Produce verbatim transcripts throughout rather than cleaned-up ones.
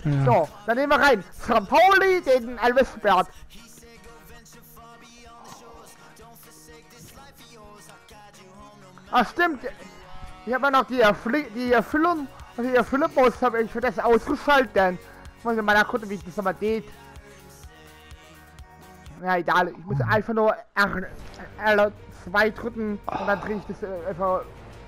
Ja. So, dann nehmen wir rein. Sankt Pauli gegen Elversberg. Ach stimmt. Ich habe noch die, Erfli die Erfüllung, also die Erfüllungsmodus habe ich für das ausgeschaltet. Muss ich mal nachgucken, wie das nochmal geht. Ja, egal. Ich muss einfach nur R zwei drücken und dann drehe ich das äh, einfach.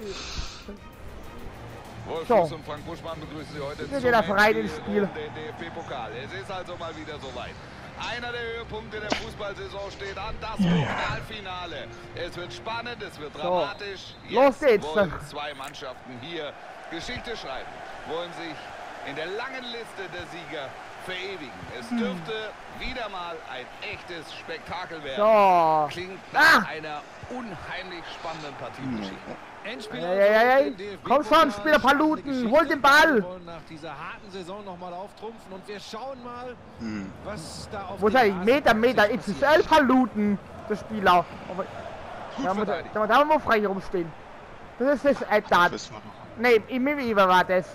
Wolf So. und Frank Buschmann begrüßen Sie heute Jetzt geht der Verein ins Spiel. um den D F B-Pokal. Es ist also mal wieder soweit. Einer der Höhepunkte der Fußballsaison steht an, das Pokalfinale. Es wird spannend, es wird dramatisch. So. Los geht's. Wollen zwei Mannschaften hier Geschichte schreiben, wollen sich in der langen Liste der Sieger verewigen. Es dürfte wieder mal ein echtes Spektakel werden. So. Klingt nach Ah. einer unheimlich spannenden Partiengeschichte. Endspieler. Ey, ey, ey. Komm schon, Spieler Paluten, hol den Ball. Wir wollen nach dieser harten Saison nochmal auftrumpfen und wir schauen mal, Hm. was da auf Wo ist dem er? Rasen Meter, Meter, passiert. X S L Paluten, der Spieler. Aber Gut da muss verteidigt. da, da muss frei rumstehen. Das ist das Etat. Das war doch. Nee, im Iver war das.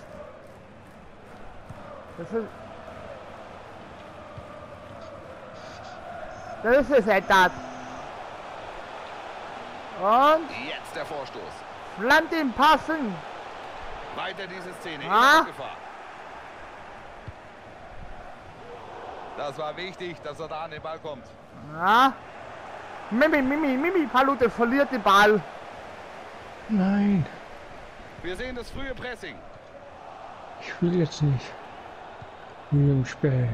Das ist. Das ist das Etat. Und Jetzt der Vorstoß. Flanken passen. Weiter diese Szene. Ah. In Gefahr. Das war wichtig, dass er da an den Ball kommt. Ja. Mimi, Mimi, Mimi, Palute verliert den Ball. Nein, Wir sehen das frühe Pressing. ich will jetzt nicht. Mit dem Spiel.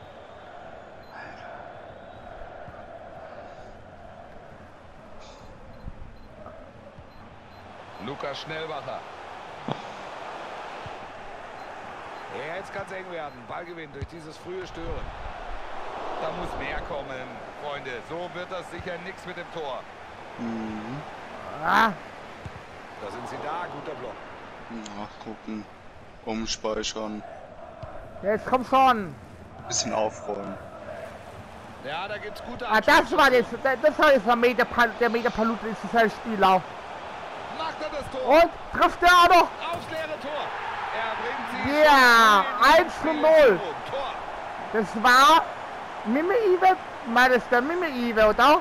Lukas Schnellbacher. Ja, jetzt kann es eng werden. Ballgewinn durch dieses frühe Stören. Da muss mehr kommen, Freunde. So wird das sicher nichts mit dem Tor. Mhm. Ah. Da sind sie da. Guter Block. Nachgucken. Umspeichern. Jetzt komm schon. Bisschen aufräumen. Ja, da gibt's gute Ah, das war das. Das war jetzt der Meter, der Meter Palute ist dieser Spieler. Macht er das Tor? Und trifft er auch noch. Aufs leere Tor. Er bringt sie. Ja, schon eins zu null. Tor. Das war Mimi Ive. War das der Mimi Ive, oder?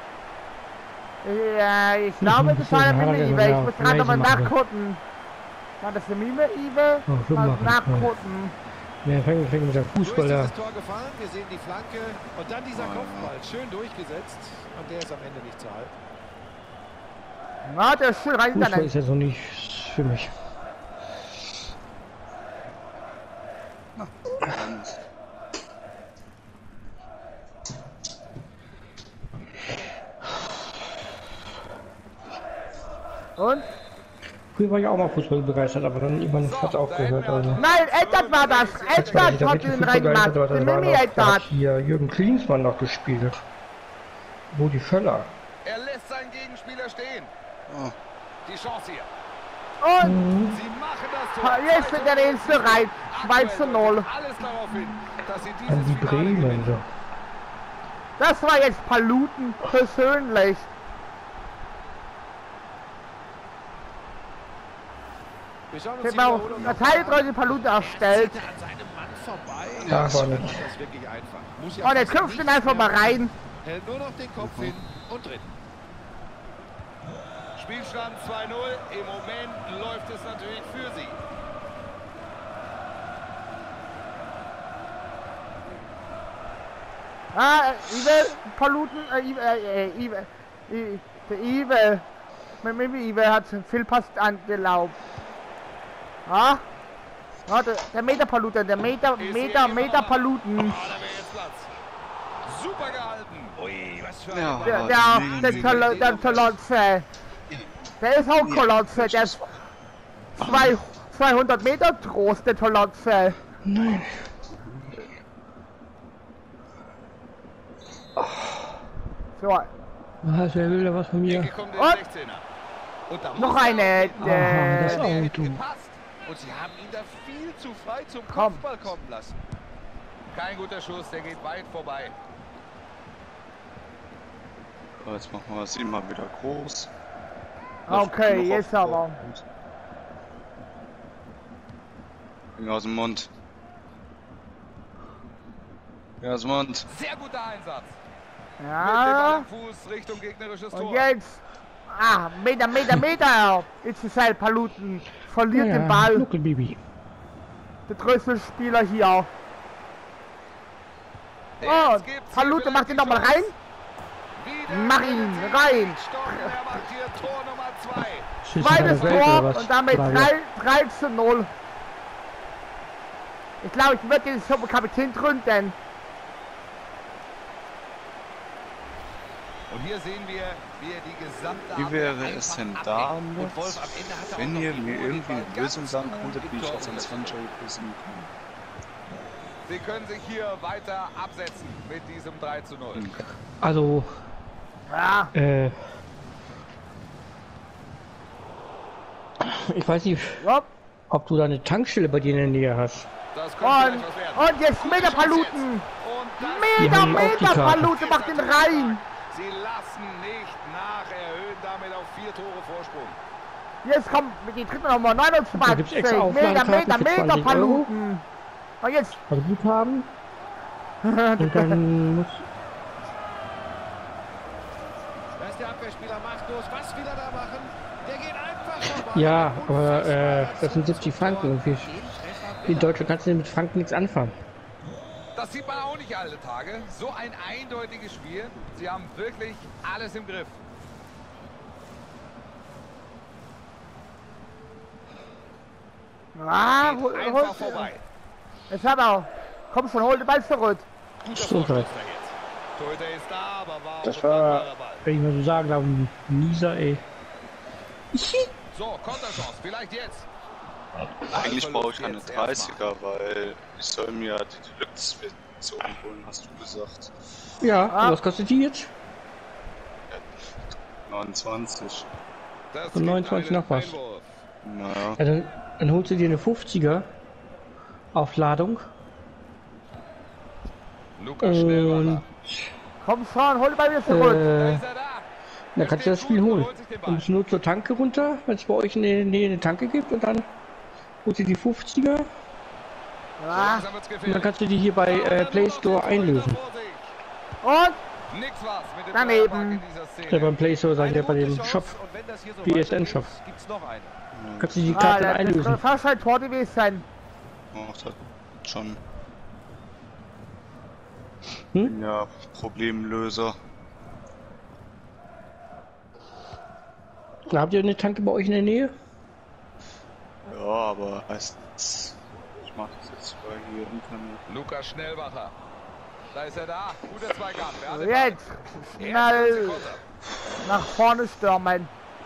Ja, ich glaube, das war der Mimi Ive. Ich muss gerade nochmal nachgucken. War das der Mimi Ive? Oh, so Mal machen. nachgucken. Ja, fängt fängt mit der So ist Fußballer. dieses Tor gefallen, wir sehen die Flanke und dann dieser Kopfball, schön durchgesetzt und der ist am Ende nicht zu halten. Na, der ist schön rein. Fußball ist ja so nicht für mich. Und? Früher war ich auch mal Fußball begeistert, aber dann irgendwann hat es aufgehört. Also. Nein, Eddard war das. Als war ich Eddard da hat richtig den Fußball reingemacht. begeistert, aber Der das war Mimi noch, da hat Eddard. hier Jürgen Klinsmann noch gespielt. Rudi Völler. Er lässt seinen Gegenspieler stehen. Oh. Die Chance hier. Und Sie machen das Tor. jetzt wird der nächste rein. zwei zu null. Alles darauf hin, dass sie An dieses die Finale Bremen. gewinnen. So. Das war jetzt Paluten persönlich. Wir schauen uns Ich die habe auch Wiederholung eine noch mal an. Teiltreue Paluten erstellt. Zieht er an seinem Mann vorbei. Ja, das war macht nicht. das wirklich einfach. Muss ja Und jetzt fast köpft ihn nichts einfach mehr mal rein. Hält nur noch den Kopf hin und drin. Spielstand zwei null. Im Moment läuft es natürlich für sie. Ah, Ive, Paluten, äh, Ive, äh, Ive, I- der Ive, mit Mimi Ive hat viel Pass angelaubt. Ah, ah der, der Meter Paluten, der Meter, Ist Meter, hier Meter jemand? Paluten. Ah, da wäre jetzt Platz. Super gehalten. Ui, was für ein Ja. Ball. Der, Ah, der, die- der, die- Tol- der Tolotze. Der ist auch Kolotze, der ist zwei, zweihundert Meter groß, der Tolotze. Nein. So, Ah, wer will da was von mir? Ecke kommt in Und? den sechzehner. Und da noch muss er eine, auf den Aha, das äh, Der hätte Auto. gepasst. Und sie haben ihn da viel zu frei zum Komm. Kopfball kommen lassen. Kein guter Schuss, der geht weit vorbei. So, jetzt machen wir es immer wieder groß. okay, Noch jetzt auf- aber. Finger aus dem Mund. Ja, Smont. Sehr guter Einsatz. Mit dem Ball Ja. am Fuß Richtung gegnerisches Und Tor. jetzt. Ah, Meter, Meter, Meter. Israel Paluten verliert Ja, den Ball. Nuckelbibi. Der größte Spieler hier. Oh, Jetzt gibt's hier Palute macht ihn vielleicht nochmal die rein. Chance. Wieder Mach ihn mit rein. Stocken. Er macht hier Tor Nummer zwei. Zweites Welt, oder Tor was? und damit Frage. drei zu null. Ich glaube, ich werde den zum Kapitän gründen. Und hier sehen wir, wie er die gesamte Wie wäre Abwehr es einfach denn ablenkt. damit, Und Wolf, am Ende hat er wenn auch noch ihr die mir Ruhe, irgendwie die eine Ball Lösung ganz sagen gut könntet, wie im ich Tor auf den umsetzen. zwanzig besiegen kann? Sie können sich hier weiter absetzen mit diesem drei zu null. Hm. Also, Ja, äh. Ich weiß nicht, ja. ob du da eine Tankstelle bei dir in der Nähe hast. Das könnte Und, vielleicht was werden. und jetzt Meter Paluten. Und das Die Meter, haben auch die Meter Karte. Palute macht ihn rein. Sie lassen nicht nach, erhöhen damit auf vier Tore Vorsprung. Jetzt kommt die dritte Nummer Da gibt's neunundzwanzig. extra Meter, Auflagenkarten Meter, für Meter zwanzig Euro. Paluten. Und jetzt. Also Guthaben. Und dann muss. Da ist der Abwehrspieler machtlos. Was will er da machen? Der geht einfach vorbei. Ja, aber Unfassbar, äh, das das sind ist siebzig ein Franken. Und Tor. wir, in Deutschland kannst du mit Franken nichts anfangen. Das sieht man auch nicht alle Tage. So ein eindeutiges Spiel. Sie haben wirklich alles im Griff. Ah, Geht hol, einfach hol, vorbei. jetzt hat er. Komm schon, hol den Ball zurück. Guter Stimmt Vorstoß halt. da jetzt. Torhüter ist da, aber war Das auch ein war, klarer Ball. wenn ich mal so sagen darf, ein Nieser, ey. So, Konterchance, vielleicht jetzt. Eigentlich brauche ich eine Jetzt erstmal. dreißiger, weil ich soll mir die Deluxe-Version holen, hast du gesagt. Ja, Ah. und was kostet die jetzt? neunundzwanzig. Das Und gibt neunundzwanzig einen noch was. Einwurf. Naja. Ja, dann, dann holst du dir eine fünfziger Aufladung Lukas Schnellwacher. und Komm schon, hol den Ball wieder zurück. Da äh, ist er da. dann kannst du das Spiel holen. Du musst nur zur Tanke runter, wenn es bei euch in der Nähe eine Tanke gibt, und dann holst du die fünfziger und Ja. dann kannst du die hier bei äh, Play Store einlösen. Und Nix was mit dem Daneben. Dreierpack in dieser Szene. Ja, beim Play Store, sag ich Eine ja, bei gute dem Chance. Shop. Und wenn das hier so P S N weitergeht, Shop. gibt's noch einen. Kannst du die ah, Karte das einlösen. könnte fast ein Tor gewesen sein. Macht das schon. Hm? Ja, Problemlöser. Habt ihr eine Tanke bei euch in der Nähe? Ja, aber meistens. Ich mach das jetzt über hier Internet. Lukas Schnellwacher. Da ist er da. Guter Zweikampf. Er hat den Ball. Jetzt Er schnell hat nach vorne stürmen.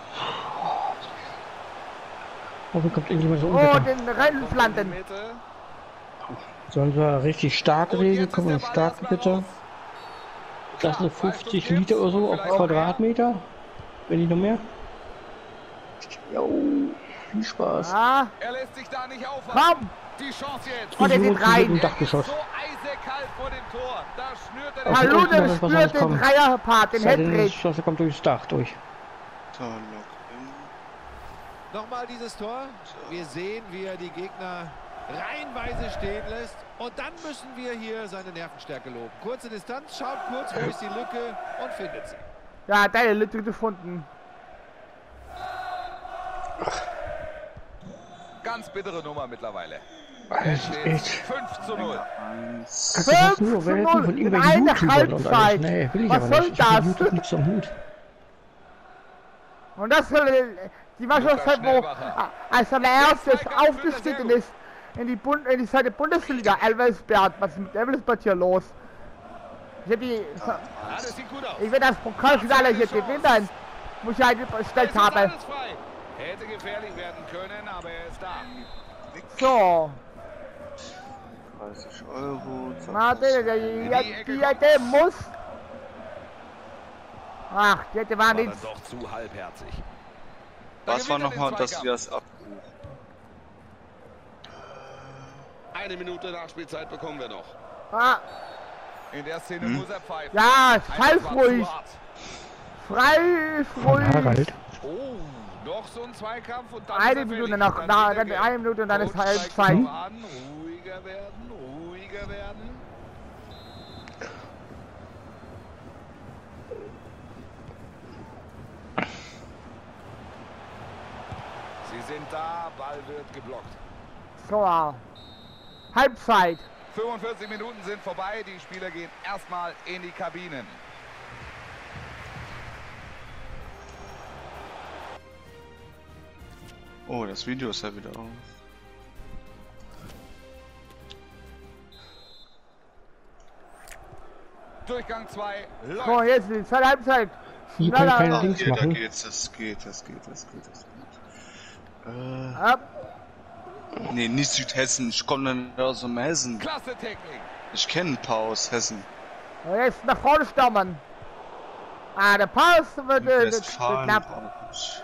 Oh, da kommt irgendjemand so Oh, Unwetter. den Rennplanten. Mitte. Sollen wir richtig starke Und Regen jetzt kommen? ist Und der Ball starke erstmal bitte. raus. Das sind fünfzig Liter oder so auf Vielleicht Quadratmeter. Wenn nicht noch mehr. Jo, viel Spaß. Ja, Er lässt sich da nicht aufhalten. komm. Die Chance jetzt. Oh, der So geht viel rein. mit dem Dachgeschoss. So eisekalt vor dem Tor. Da schnürt er den Auf Ball. jeden Fall. Palute was spürt anderes den kommen. Dreierpart, den Sei denn, das Hattrick. Schloss kommt durchs Dach durch. Da, Login. Nochmal dieses Tor. Wir sehen, wie er die Gegner reihenweise stehen lässt. Und dann müssen wir hier seine Nervenstärke loben. Kurze Distanz, schaut kurz, wo ist die Lücke und findet sie. Ja, deine Lücke gefunden. Ganz bittere Nummer mittlerweile. Das Es ist steht echt. fünf zu null. Eins. Kannst du das nur fünf zu werden null von in irgendwelchen einer YouTubern und alles? Halbzeit. Nee, will ich Was aber soll nicht. Ich hab das? mit YouTube nichts am Hut. Und das soll äh, die Mannschaft, wo Schnellwacher. äh, als er der Erste aufgestiegen ist in die, Bund in die zweite Bundesliga, Elversberg. Was ist mit Elversberg hier los? Ich hab die, Ja, das sieht gut aus. ich will das Pokalfinale hier gewinnen. Muss ich halt bestellt Es ist haben. alles frei. Hätte gefährlich werden können, aber er ist da. So, dreißig Euro. zack, warte, zack. der, der, der, der muss. Ach, die hätte war War dann nichts. doch zu halbherzig. Da Was war gewinnt er den nochmal, dass Zweikampf. wir das abrufen? Eine Minute Nachspielzeit bekommen wir noch. Ah, In der Szene Hm? muss er pfeifen. ja, Einfach pfeif war ruhig. zu hart. Frei, ruhig. Harald. Oh, noch so ein Zweikampf und dann Eine ist er Minute fällig. noch, Dann na, sieht er dann gelb. eine Minute und dann ist Coach zeigt Halbzeit. noch an. Ruhiger werden, ruhiger werden. da, Ball wird geblockt. So, Halbzeit. fünfundvierzig Minuten sind vorbei, die Spieler gehen erstmal in die Kabinen. Oh, das Video ist ja wieder auf. Durchgang zwei. So, jetzt die zweite Halbzeit. Hier kann ich Schneller. keine Ah, Dings okay, da machen. geht's, das geht, das geht, das geht, das geht. Äh, Ab. nee, nicht Südhessen, ich komme dann aus dem Hessen. Klasse Technik. Ich kenne ein paar aus Hessen. Und jetzt nach vorne stürmen. Ah, der Pass wird äh, wird- wird Westfalen knapp. auch nicht.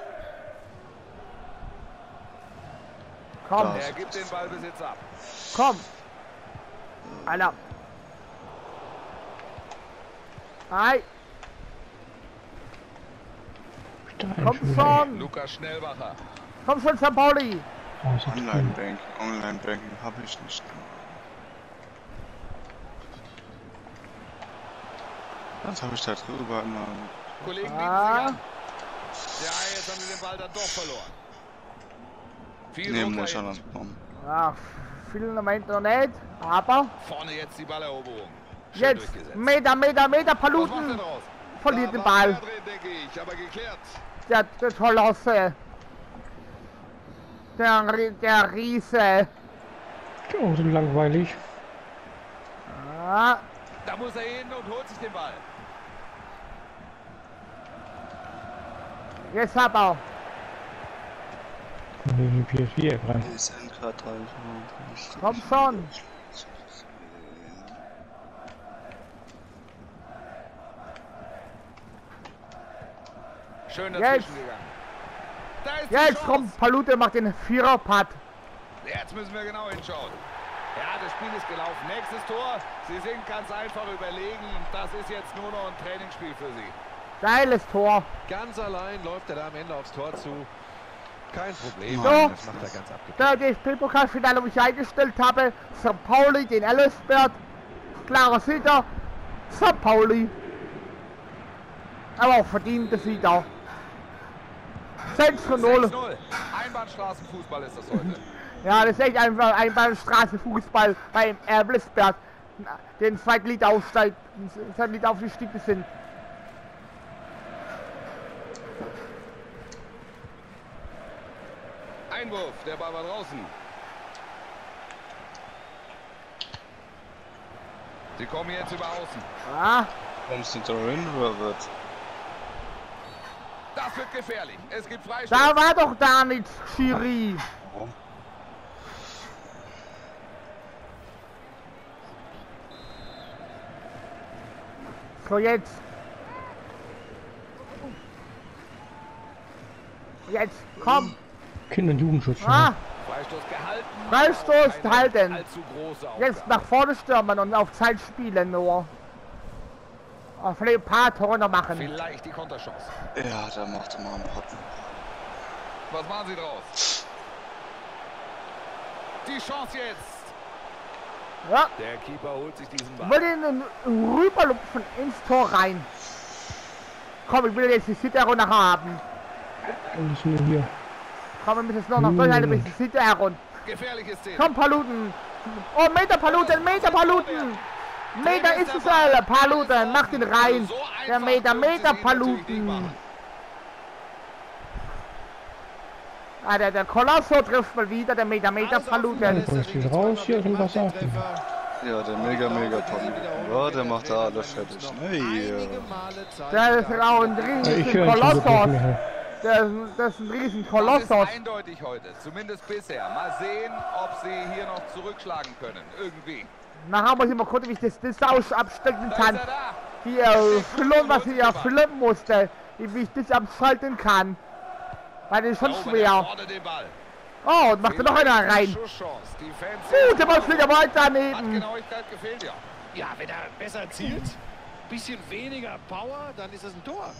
Komm, Ja. Er gibt den Ballbesitz ab. komm. Alter. Ei, komm schon. Lukas Schnellbacher. Komm schon, Sankt Pauli. Online-Banking, Online-Banking habe ich nicht. Das habe ich da drüber immer. Kollegen bieten Ah. sich an. Ja, jetzt haben sie den Ball dann doch verloren. Viel Nee, Druck muss ich dahinter. anders bekommen. Ja, viel im Moment noch nicht, aber Vorne jetzt die Balleroberung. Schön jetzt durchgesetzt. Meter, Meter, Meter, Was macht er Paluten draus? verliert Da den war Ball. mehr drin, denke ich, aber geklärt. Der, der Tolosse. Der, Ri- der Riese. Oh, so langweilig. Ah, Da muss er hin und holt sich den Ball. jetzt hat er. Die P S vier rein. S N K drei. Komm schon. Schön Jetzt. dazwischen gegangen. Da ist die Jetzt Chance. kommt Palute, macht den Vierer-Putt. Jetzt müssen wir genau hinschauen. Ja, das Spiel ist gelaufen. Nächstes Tor. Sie sind ganz einfach überlegen. Das ist jetzt nur noch ein Trainingsspiel für Sie. Geiles Tor. Ganz allein läuft er da am Ende aufs Tor zu. Kein Problem, So. das macht er ganz abgeklärt. Der D F B-Pokalfinale, wo ich eingestellt habe. Sankt Pauli, den Ellisberg. Klarer Sieger. Sankt Pauli. Aber auch verdiente Sieger. sechs zu null. sechs null. Einbahnstraßenfußball ist das heute. Ja, das ist echt einfach ein Straßenfußball beim Ellisberg. Den Zweitlied aufsteigt. Zweitlied aufgestiegen sind. Einwurf, der Ball war draußen. Sie kommen jetzt über außen. Ah, Kommst du da rein oder wird? Das wird gefährlich. Es gibt Freistoß. da war doch da nichts, Schiri. Warum? So, jetzt. Jetzt, komm. Kinder- und Jugendschutz. Ah, Freistoß gehalten. Freistoß Keine gehalten. Allzu große Aufgabe. jetzt nach vorne stürmen und auf Zeit spielen nur. Auf vielleicht ein paar Tore noch machen. Vielleicht die Konterchance. Ja, da macht er mal einen Pott. Was machen Sie draus? Die Chance jetzt. Ja, Der Keeper holt sich diesen Ball. will ihn rüberlupfen ins Tor rein. Komm, ich will jetzt die Sitter nachher haben. Und ist nur hier. Komm, wir müssen jetzt noch nach Deutschland bis die Sitter herunter. Gefährliche Szene. Komm, Paluten. Oh, Meter Paluten, Meter Paluten. Meter ist es alle. Paluten, mach den rein. So einfach Der Meter, dürfen Sie Meter ihn natürlich nicht Paluten. machen. Ah, der, der Colosso trifft mal wieder, der Meter, Meter Alles offen, Paluten. lässt er Dann sich steht zweimal raus hier blicken, und was macht den sagt er? Treffer. Ja, der mega, mega Pott. Ja, der macht da alles fertig. Hey, Einige Male Zeit. Der ist auch ein Ja, ich riesen höre ihn schon wirklich Kolossos. mehr. Der ist, das ist ein riesen Das ist Kolossos. eindeutig heute, zumindest bisher. Mal sehen, ob sie hier noch zurückschlagen können. Irgendwie. Nachher muss ich mal gucken, wie ich das, das aus abstecken Da kann. ist er da. Die äh, Flum, was ich ja filmen musste. Wie ich das abschalten kann. Weil das ist schon Da oben, der schwer. vorne den Ball. Oh, und macht er noch einer Vielleicht rein. eine Schusschance. Die Fans Uh, sind der Ball fliegt aber weit Hat daneben. Genauigkeit gefehlt, ja. Ja, wenn er besser zielt, bisschen weniger Power, dann ist das ein Tor.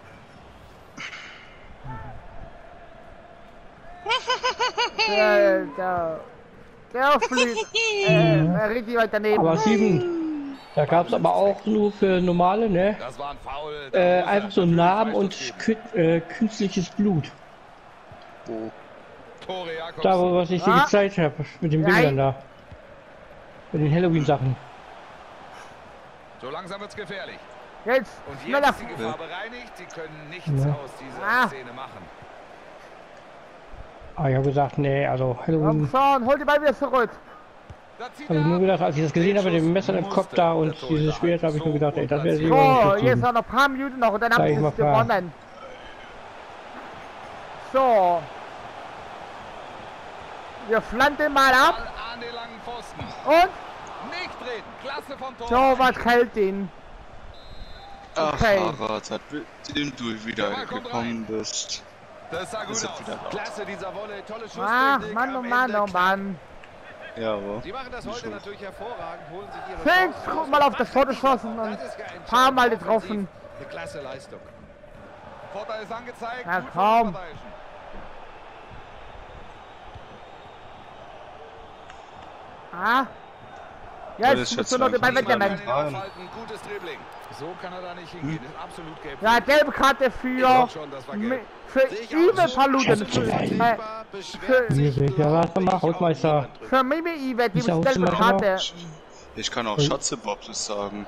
Der, der, der fliegt äh, richtig weit daneben. Aber sieben. Da gab es aber auch nur für normale, ne? Das war ein Foul. Da Äh, muss er einfach so natürlich Narben und Freistoß geben. kü- äh, künstliches Blut. wo? Tore Jakobsen. Da, wo was ich dir Ah. gezeigt habe, mit den Nein. Bildern da. Mit den Halloween-Sachen. So langsam wird's gefährlich. Jetzt, Und schneller. jetzt ist die Gefahr bereinigt. Sie können nichts Ja. aus dieser Ah. Szene machen. Aber ich habe gesagt, nee, also Komm Halloween. schon, hol die Ball wieder zurück. Da zieht Habe ich er nur ab. gedacht, als ich das gesehen habe mit dem Messer im Kopf da und dieses Schwert, habe ich nur gedacht, ey, das wäre So, sicher jetzt noch ein paar Minuten noch und dann Sag habt ich ihr mal es klar. gewonnen. So. Wir flanken mal ab Ball an den langen Pfosten. und Nicht drehen. Klasse vom Tor. so was hält ihn. Ach, Okay. Harald, seitdem du wieder Der Ball kommt gekommen bist, Das sah gut ist aus. es wieder laut. Klasse dieser Wolle, tolle Schusstechnik. Ach, Mann, oh am Mann, Ende oh Mann. Ja, aber. Sie machen das heute natürlich hervorragend, holen sich ihre Fix, Chancen guck raus mal auf und das Foto geschossen und das ist ja ein paar Mal entscheidend getroffen. offensiv. Eine klasse Leistung. Vorteil ist angezeigt. Ja, Gut komm. vorverteidigen. Ah. Das Jetzt ist musst jetzt du noch den Ball langsam. Kann wegnehmen. ihn aufhalten. Gutes Dribbling. So kann er da nicht hingehen. Ist absolut gelb. Ja, gelbe Karte für, schon, das war mi- gelb. für Sehe ich Ive auch so. Paluten. Für, äh, Vertretbar, beschwert sich, Ja, glaub was du ich, machst, auch Hausmeister. niemand drüber. für Mimi Ive, die Ist ja gelbe Hausmeister Karte. Ich kann auch Ui. Schatzebobs sagen.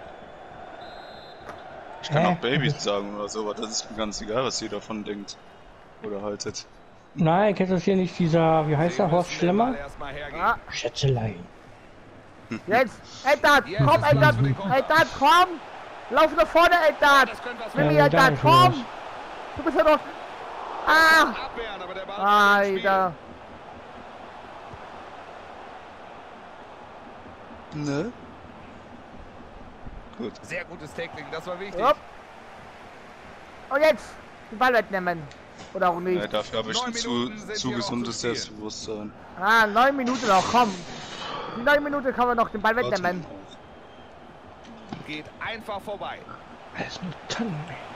Ich kann Hä? auch Babys sagen oder so, aber das ist mir ganz egal, was ihr davon denkt. Oder haltet. Nein, kennst du das hier nicht, dieser, wie heißt der, Horst Schlemmer? Erstmal hergehen. Ah, Schätzelein. jetzt, Eddard, Jetzt komm, ist Eddard, Platz für den Konter. Eddard, komm. Lauf nach vorne, Eddard. Das könnte was Mimi, Ja, Eddard, danke, komm. Jungs. Du bist ja doch... Ah, abwehren, aber der Ball bleibt im Spiel. Alter. Ne? Gut. Sehr gutes Tackling, das war wichtig. Hopp. Und jetzt, den Ball wegnehmen. Oder auch nicht. Ja, dafür habe ich ein Neun zu, Minuten sind zu hier noch gesundes zu spielen. Selbstbewusstsein. Ah, neun Minuten noch, komm. Die neun Minuten kann man noch den Ball wegnehmen. Geht einfach vorbei. Das nur Tannen.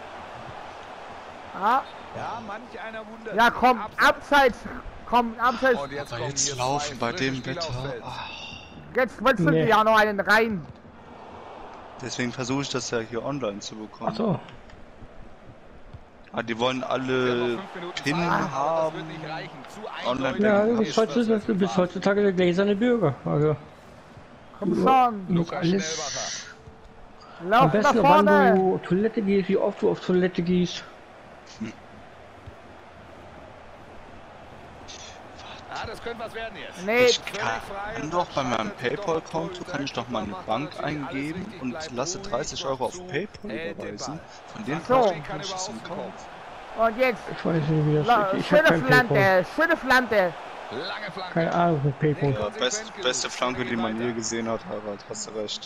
Ah, Ja, manch einer wundert ja, sich. komm, Abseits. abseits. Komm, abseits. Und jetzt Aber kommen jetzt hier laufen zwei bei frische dem Spieler Wetter. aufs Feld. Ah, Jetzt wechseln Nee. die ja noch einen rein. deswegen versuche ich das ja hier online zu bekommen. Achso. Ah, die wollen Wir haben alle noch fünf Minuten Pin Zeit, aber das haben. wird nicht reichen. Zu Online- eindeutig. Ja, du Ja, bist heutzutage, du bist heutzutage der gläserne Bürger. Also, Komm schon. noch Lukas alles. Schnellbacher. Am Lauf nach besten, wann vorne. du Toilette gehst, wie oft du auf Toilette gehst. Ah, das könnte was werden jetzt. Nee, Ich kann doch bei meinem PayPal-Konto kann ich doch meine Bank eingeben und lasse dreißig Euro auf PayPal überweisen. Von den So. Konten kann ich das dann kaufen. und jetzt. Ich weiß nicht, wie das La- ist. Ich habe Schöne kein PayPal. Flanke, schöne Flanke. Lange Flanke. Keine Ahnung mit PayPal. Ja, best, beste Flanke, die man je gesehen hat, Harald, hast du recht.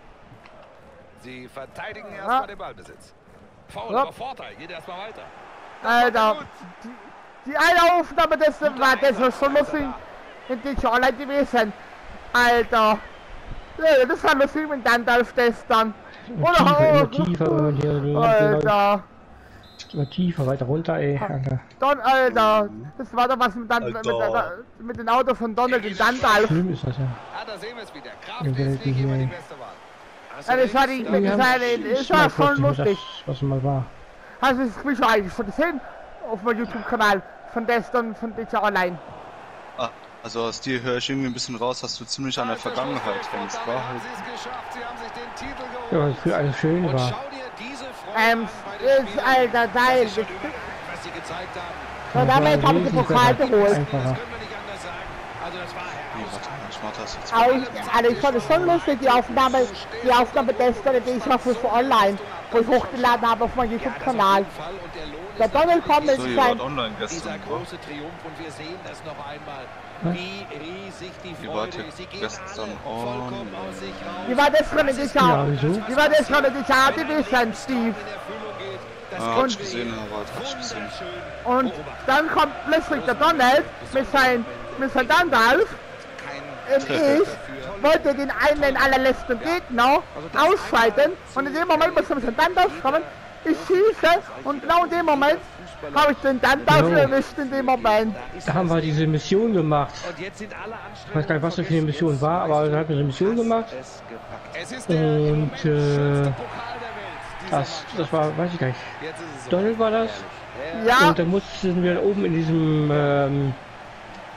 Sie verteidigen Ja. erstmal den Ballbesitz. Foul, Ja. aber Vorteil. Geht erstmal weiter. Alter, die, die eine Aufnahme, das war, das war schon lustig. In die schon allein gewesen. Alter. Ja, das war lustig mit Gandalf gestern. Immer Oder tiefer, immer auch. tiefer, immer die, die, Alter. immer tiefer, weiter runter, ey. Alter. Don, Alter. Das war doch was mit, Dan mit, Alter. mit, mit dem Auto von Donald und Gandalf. Schlimm ist das ja. Ah, da sehen wir es wieder. Kraft Ja, ist die- nicht immer die die- beste Wahl. Hast du Ja, das war die, recht, das Wir haben- war, das ich war mag schon trotzdem lustig. Das, was mal war. Hast du das Spiel schon eigentlich schon gesehen? Auf meinem YouTube-Kanal von gestern, von Dicker Online. Ah, also aus dir höre ich irgendwie ein bisschen raus, dass du ziemlich an der Vergangenheit hängst. War Damit haben halt sie es geschafft. Sie haben sich den Titel geholt. Ja, was für alles schön Und war. schau dir diese Freude Ähm, an bei den ist, Spielern. Alter, geil. Das ist schon überragend, was sie gezeigt haben. Ja, Das damit war haben sie wesentlich Pokal besser. geholt. Das Einfacher. können wir nicht anders sagen. Also das war Nee, warte mal, ich mach das jetzt. Au- Also ich fand es schon lustig, die Aufnahme, die Aufnahme gestern, die ich noch für online, wo ich hochgeladen habe auf meinem YouTube-Kanal. Der Donald kommt mit So, ihr sein, wart online Dieser gestern. große Triumph und wir sehen das noch einmal, wie riesig die Ihr wart Freude ja ist. Sie gehen gestern alle vollkommen online. aus sich raus. die war das schon in die Schau. Ja, wieso? Die war das schon in die Schau, die wissen, Steve. in Erfüllung geht. Das Ah, hab können ich wir gesehen, Harald, hab ich gesehen. wunderschön Und dann kommt plötzlich der Donald mit sein, mit sein Gandalf. Und ich wollte den einen, den allerletzten Gegner ausschalten. Und in dem Moment muss er mit seinem Gandalf kommen. Ich schieße und genau in dem Moment habe ich den Gandalf Jo. erwischt in dem Moment. Da haben wir diese Mission gemacht. Und jetzt sind alle Ich weiß gar nicht, was das für eine Mission war, aber da hat wir eine Mission gemacht. Es ist der Und, im Moment äh, schönste Pokal der Welt. Dieser Das, Mannschaft. das war, weiß ich gar nicht. Jetzt ist es so. Donald war das. Ja, Und dann mussten wir oben in diesem, ähm,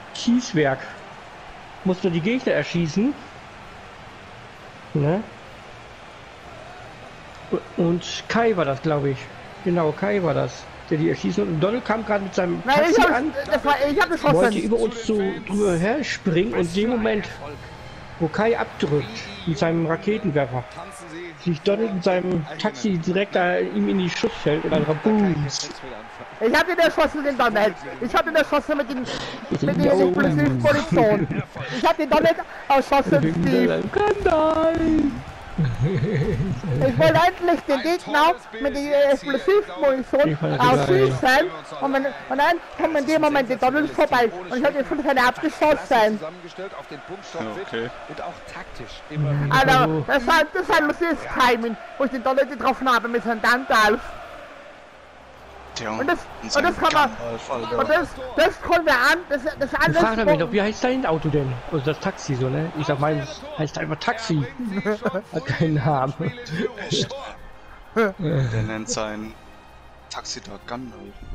Schießwerk. Musste die Gegner erschießen. Ne? Und Kai war das, glaube ich. Genau, Kai war das, der die erschießen. Und Donald kam gerade mit seinem Nein, Taxi ich hab, an, das war, ich hab geschossen. wollte über uns zu drüber her springen und in dem Moment, wo Kai abdrückt mit seinem Raketenwerfer, sich Donald mit seinem Taxi direkt da ihm in die Schussfeld und dann Rabums. Ich hab ihn erschossen, den Donald. Ich hab ihn erschossen mit den, mit den Explosivmunition. Ich hab den Donald erschossen, Steve. Ich wollte endlich den Gegner mit der Explosivmunition ausschießen und, wenn, und dann kommt in dem Moment der Donald vorbei und ich habe den fünf Hände abgeschossen. Okay. Und auch taktisch immer. Also, das war, das war ein lustiges Timing, wo ich den Donald getroffen habe mit seinem Gandalf. Tja, Und das, und und das kann man, Gandalf, und das, das konnten wir an, das, das Ich alles... frage mich noch, wie heißt dein Auto denn? Also das Taxi so, ne? Ich sag meins heißt einfach Taxi. Hat keinen Namen. Der nennt sein Taxi da Gandalf.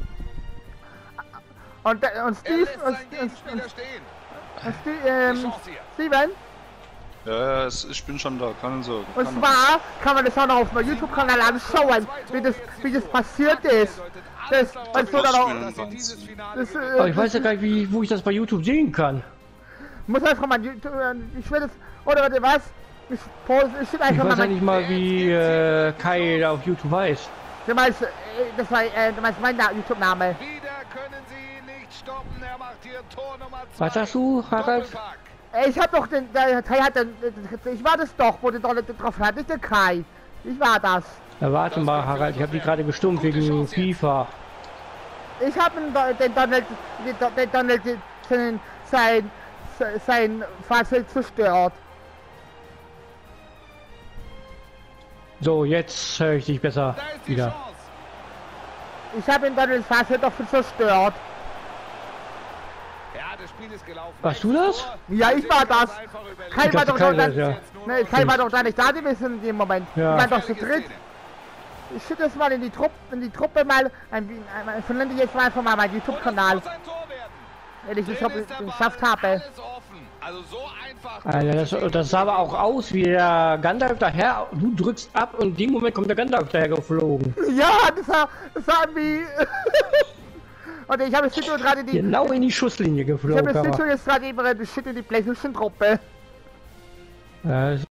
Und, der- und Steve, und, und, und, und Steve, ähm, Steven, Ja, ja, es- ich bin schon da, keine Sorge. und keine zwar kann man das auch noch auf meinem YouTube-Kanal anschauen, wie das, wie das passiert ist. Das, weißt du, dann auch, das, äh, Aber ich weiß ja gar nicht, wie, wo ich das bei YouTube sehen kann. muss einfach mal YouTube, äh, ich will das, oder warte, was? Ich poste, ich schicke Ich einfach mal weiß ja mein, nicht mal, wie äh, Kai da auf YouTube heißt. du meinst, äh, das war, äh, du meinst mein Na- YouTube-Name. Wieder können sie nicht stoppen. Er macht hier Tor Nummer zwei. Was sagst du, Harald? Doppelpack. Äh, Ich hab doch den, der Kai hat den, äh, ich war das doch, wo der Donald getroffen hat, nicht der Kai. Ich war das. Na, warte mal, Harald, ich habe die gerade gestummt wegen FIFA. Ich habe den, Don- den Donald, den, Don- den Donald, sein, sein, sein Fahrzeug zerstört. So, jetzt höre ich dich besser Da ist die wieder. Chance. Ich habe den Donald Fahrzeug doch zerstört. Ja, das Spiel ist gelaufen. Warst du das? Ja, ich war das. Kai Ich war dachte, doch Kai noch war nicht, das, ja. ne, Kai war doch da nicht da gewesen in dem Moment. Ja. Wir waren doch zu dritt. Ich schicke das mal in die Truppe, in die Truppe mal, ein, ein, verlinke jetzt mal einfach mal meinen YouTube-Kanal, wenn ich das geschafft habe. Also so einfach. Alter, das, das sah aber auch aus wie der Gandalf daher. Du drückst ab und in dem Moment kommt der Gandalf daher geflogen. Ja, das war, das war wie... Und ich habe jetzt gerade die... Genau in die Schusslinie Ich habe geflogen. jetzt aber- jetzt gerade eben die Shit in die Playstation-Truppe. Ja,